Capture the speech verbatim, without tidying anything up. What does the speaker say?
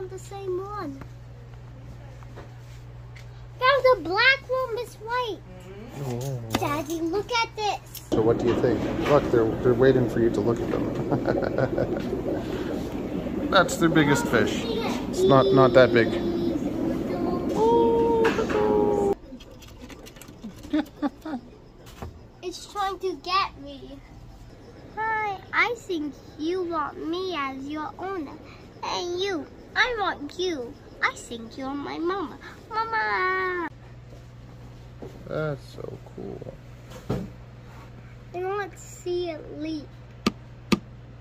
found the same one. Found a black one, Miss White. Oh. Daddy, look at this. So what do you think? Look, they're they're waiting for you to look at them. That's their biggest fish. It's not not that big. It's trying to get me. Hi, I think you want me as your owner. And you, I want you. I think you're my mama. Mama! That's so cool. I want to see it leap.